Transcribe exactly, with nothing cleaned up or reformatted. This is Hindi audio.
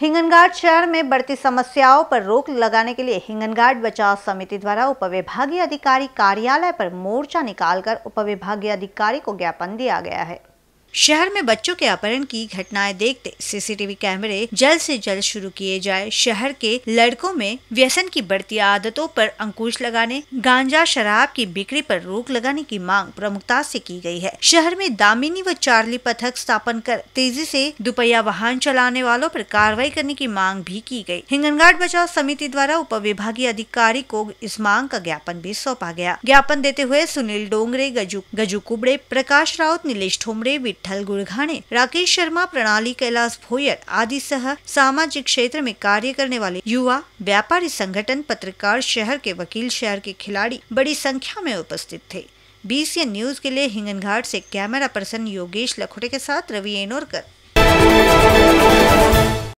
हिंगनघाट शहर में बढ़ती समस्याओं पर रोक लगाने के लिए हिंगनघाट बचाव समिति द्वारा उपविभागीय अधिकारी कार्यालय पर मोर्चा निकालकर उपविभागीय अधिकारी को ज्ञापन दिया गया है। शहर में बच्चों के अपहरण की घटनाएं देखते सीसीटीवी कैमरे जल्द से जल्द शुरू किए जाए। शहर के लड़कों में व्यसन की बढ़ती आदतों पर अंकुश लगाने, गांजा शराब की बिक्री पर रोक लगाने की मांग प्रमुखता से की गई है। शहर में दामिनी व चार्ली पथक स्थापन कर तेजी से दुपहिया वाहन चलाने वालों पर कार्रवाई करने की मांग भी की गई। हिंगनघाट बचाव समिति द्वारा उपविभागीय अधिकारी को इस मांग का ज्ञापन भी सौंपा गया। ज्ञापन देते हुए सुनील डोंगरे, गजू गजू कुबड़े, प्रकाश राउत, नीलेश ठोमरे, विठल गुड़घाने, राकेश शर्मा, प्रणाली, कैलाश भोयर आदि सह सामाजिक क्षेत्र में कार्य करने वाले युवा, व्यापारी संगठन, पत्रकार, शहर के वकील, शहर के खिलाड़ी बड़ी संख्या में उपस्थित थे। बीसीएन न्यूज के लिए हिंगनघाट से कैमरा पर्सन योगेश लखोटे के साथ रवि एनोरकर।